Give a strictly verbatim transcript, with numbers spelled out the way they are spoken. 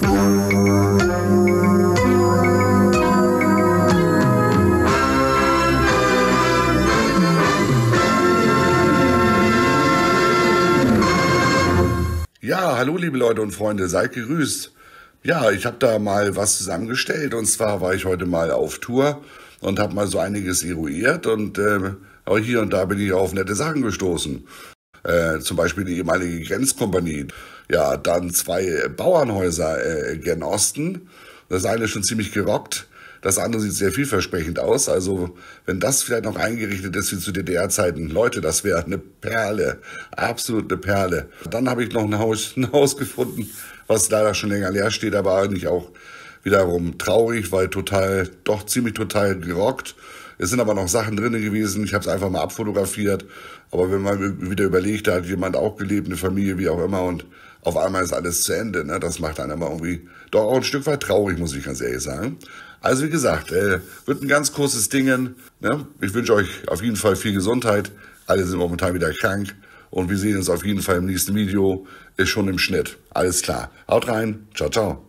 Ja, hallo liebe Leute und Freunde, seid gegrüßt. Ja, ich habe da mal was zusammengestellt und zwar war ich heute mal auf Tour und habe mal so einiges eruiert und äh, auch hier und da bin ich auf nette Sachen gestoßen. Äh, zum Beispiel die ehemalige Grenzkompanie. Ja, dann zwei Bauernhäuser äh, gen Osten. Das eine ist schon ziemlich gerockt. Das andere sieht sehr vielversprechend aus. Also, wenn das vielleicht noch eingerichtet ist wie zu D D R-Zeiten, Leute, das wäre eine Perle. Absolut eine Perle. Dann habe ich noch ein Haus, ein Haus gefunden, was leider schon länger leer steht, aber eigentlich auch wiederum traurig, weil total, doch ziemlich total gerockt. Es sind aber noch Sachen drin gewesen. Ich habe es einfach mal abfotografiert. Aber wenn man wieder überlegt, da hat jemand auch gelebt, eine Familie, wie auch immer, und auf einmal ist alles zu Ende. Ne? Das macht einen aber irgendwie doch auch ein Stück weit traurig, muss ich ganz ehrlich sagen. Also wie gesagt, äh, wird ein ganz großes Ding. Ne? Ich wünsche euch auf jeden Fall viel Gesundheit. Alle sind momentan wieder krank. Und wir sehen uns auf jeden Fall im nächsten Video. Ist schon im Schnitt. Alles klar. Haut rein. Ciao, ciao.